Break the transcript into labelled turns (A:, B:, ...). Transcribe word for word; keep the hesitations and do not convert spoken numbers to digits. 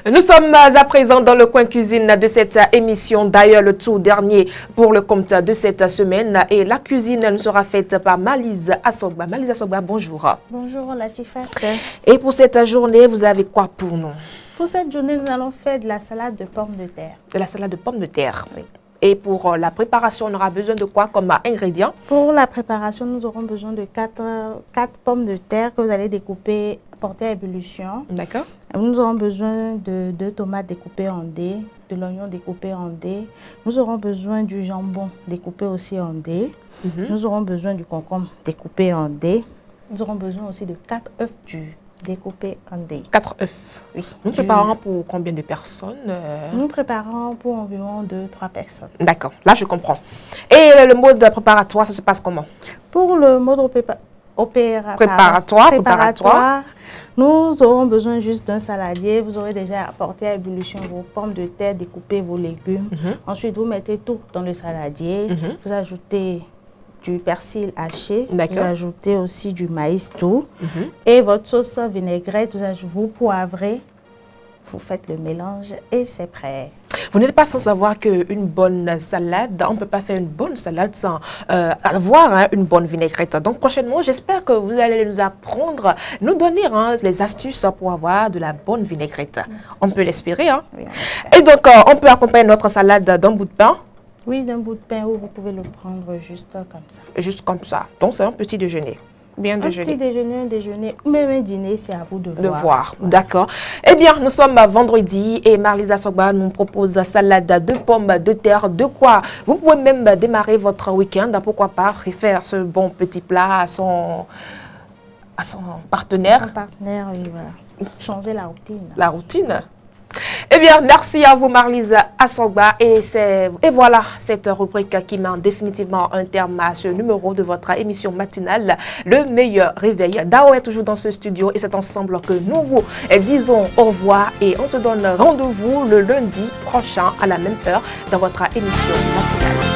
A: Nous sommes à présent dans le coin cuisine de cette émission, d'ailleurs le tout dernier pour le compte de cette semaine. Et la cuisine nous sera faite par Malise Assogba. Malise Assogba, bonjour.
B: Bonjour Latifat.
A: Et pour cette journée, vous avez quoi pour nous?
B: Pour cette journée, nous allons faire de la salade de pommes de terre.
A: De la salade de pommes de terre.
B: Oui.
A: Et pour la préparation, on aura besoin de quoi comme ingrédients?
B: Pour la préparation, nous aurons besoin de quatre pommes de terre que vous allez découper, porter à ébullition. D'accord. Nous aurons besoin de deux tomates découpées en dés, de l'oignon découpé en dés. Nous aurons besoin du jambon découpé aussi en dés. Mm-hmm. Nous aurons besoin du concombre découpé en dés. Nous aurons besoin aussi de quatre œufs durs découpés en dés. quatre œufs. Oui. Nous du... préparons pour combien de personnes? euh... Nous préparons pour environ deux trois personnes. D'accord, là je comprends. Et le mode préparatoire, ça se passe comment? Pour le mode opéra... opéra... préparatoire, préparatoire, préparatoire, nous aurons besoin juste d'un saladier. Vous aurez déjà apporté à ébullition vos pommes de terre, découpez vos légumes. Mm-hmm. Ensuite, vous mettez tout dans le saladier. Mm-hmm. Vous ajoutez du persil haché, vous ajoutez aussi du maïs tout, mm-hmm. et votre sauce vinaigrette, vous, vous poivrez, vous faites le mélange et c'est prêt. Vous n'êtes pas sans savoir qu'une bonne salade, on ne peut pas faire une bonne salade sans euh, avoir hein, une bonne vinaigrette. Donc prochainement, j'espère que vous allez nous apprendre, nous donner hein, les astuces pour avoir de la bonne vinaigrette. Mm-hmm. On peut l'espérer. Hein? Oui, et donc, euh, on peut accompagner notre salade d'un bout de pain. Oui, d'un bout de pain où vous pouvez le prendre juste comme ça. Juste comme ça. Donc, c'est un petit déjeuner. Bien déjeuner. Un petit déjeuner, un déjeuner, même un dîner, c'est à vous de voir. De voir, voilà. D'accord. Eh bien, nous sommes vendredi et Malise Assogba nous propose salade de pommes de terre. De quoi? Vous pouvez même démarrer votre week-end. Pourquoi pas faire ce bon petit plat à son, à son partenaire. Son partenaire, oui, voilà. Changer la routine. La routine. Eh bien, merci à vous, Malise Assogba. Et, et voilà cette rubrique qui met définitivement un terme à ce numéro de votre émission matinale, Le Meilleur Réveil. Dao est toujours dans ce studio et c'est ensemble que nous vous disons au revoir et on se donne rendez-vous le lundi prochain à la même heure dans votre émission matinale.